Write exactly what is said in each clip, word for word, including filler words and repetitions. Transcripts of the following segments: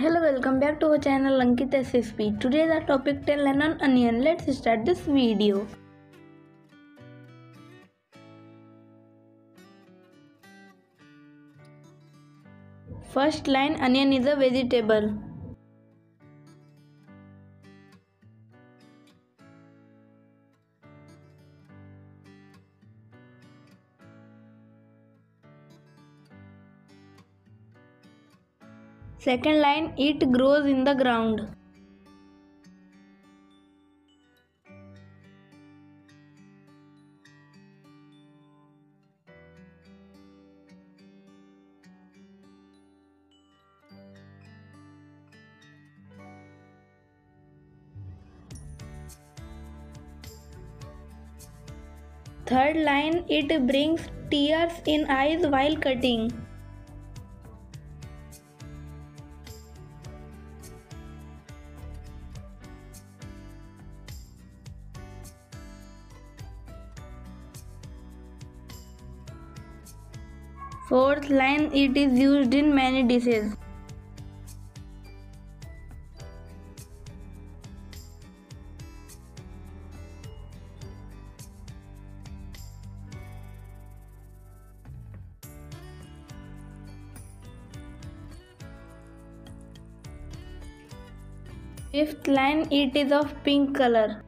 Hello, welcome back to our channel Ankit S S P. Today the topic ten line on onion. Let's start this video. First line, onion is a vegetable. Second line, it grows in the ground. Third line, it brings tears in eyes while cutting. Fourth line, it is used in many dishes. Fifth line, it is of pink color.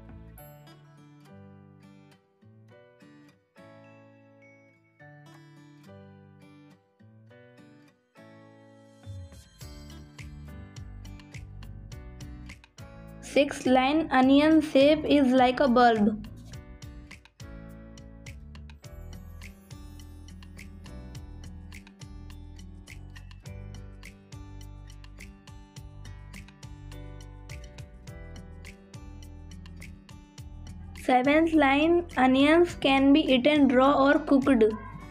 Sixth line, onion shape is like a bulb. Seventh line, onions can be eaten raw or cooked.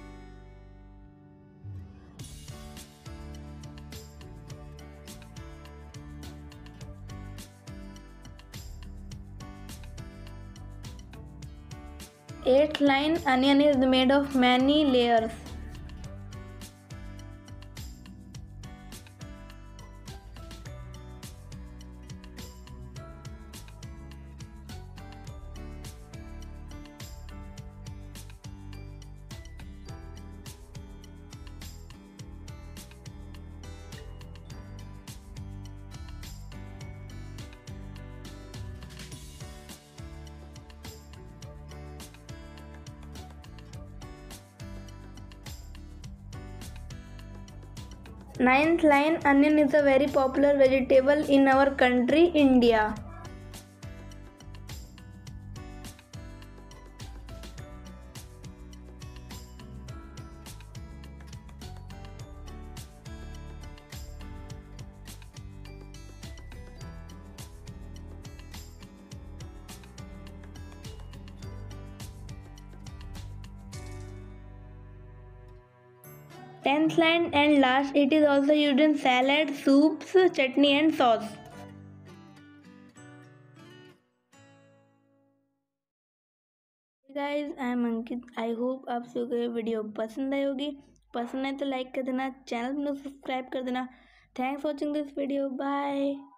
Eighth line, onion is made of many layers. Ninth line, onion is a very popular vegetable in our country, India. Tenth line and last, it is also used in salad, soups, chutney and sauce. Hey guys, I am Ankit. I hope आप सभी को ये video पसंद आई होगी. पसंद है तो like कर देना, चैनल को सब्सक्राइब कर देना. Thanks for watching this video. Bye.